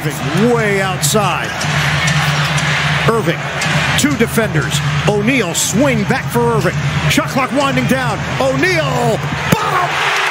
Irving way outside. Irving, two defenders. O'Neal swing back for Irving. Shot clock winding down. O'Neal, bottom.